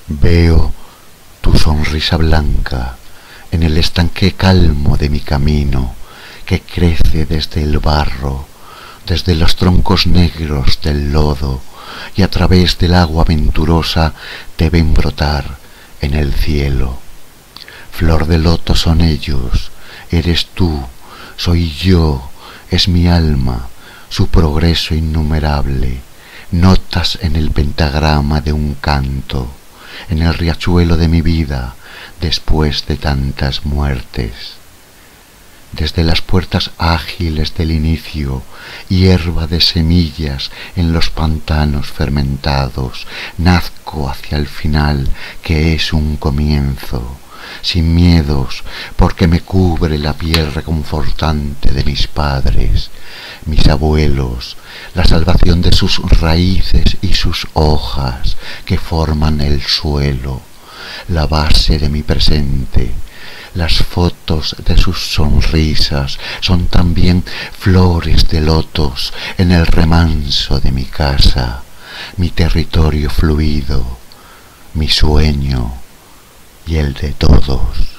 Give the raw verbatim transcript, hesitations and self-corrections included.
Veo tu sonrisa blanca en el estanque calmo de mi camino, que crece desde el barro, desde los troncos negros del lodo, y a través del agua venturosa te ven brotar en el cielo. Flor de loto son ellos, eres tú, soy yo, es mi alma, su progreso innumerable, notas en el pentagrama de un canto, en el riachuelo de mi vida, después de tantas muertes. Desde las puertas ágiles del inicio, hierba de semillas en los pantanos fermentados, nazco hacia el final, que es un comienzo, sin miedos, porque me cubre la piel reconfortante de mis padres, mis abuelos, la salvación de sus raíces y sus hojas que forman el suelo, la base de mi presente. Las fotos de sus sonrisas son también flores de lotos en el remanso de mi casa, mi territorio fluido, mi sueño y el de todos.